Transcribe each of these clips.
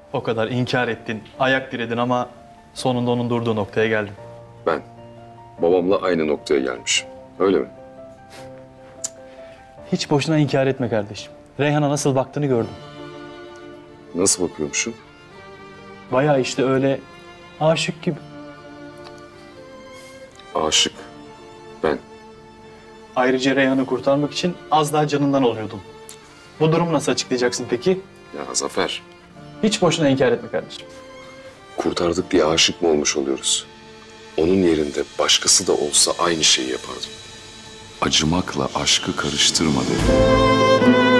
O kadar inkar ettin, ayak diredin ama sonunda onun durduğu noktaya geldin. Ben babamla aynı noktaya gelmişim. Öyle mi? Hiç boşuna inkar etme kardeşim. Reyhan'a nasıl baktığını gördüm. Nasıl bakıyormuşum? Bayağı işte öyle aşık gibi. Aşık. Ben. Ayrıca Reyhan'ı kurtarmak için az daha canından oluyordun. Bu durumu nasıl açıklayacaksın peki? Ya Zafer, Hiç boşuna inkar etme kardeşim. kurtardık diye aşık mı olmuş oluyoruz? Onun yerinde başkası da olsa aynı şeyi yapardım. Acımakla aşkı karıştırma dedim.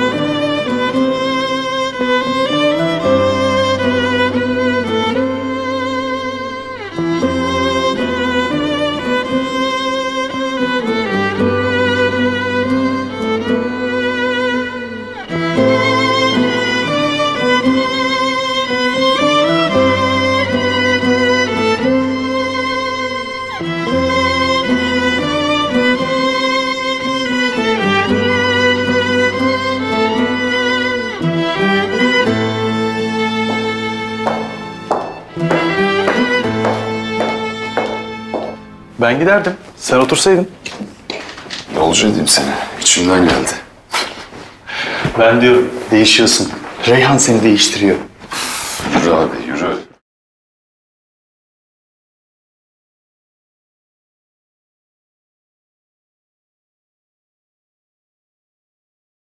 Ben giderdim. Sen otursaydın. Yolcu edeyim seni. İçimden geldi. Ben diyorum değişiyorsun. Reyhan seni değiştiriyor. Yürü abi, yürü.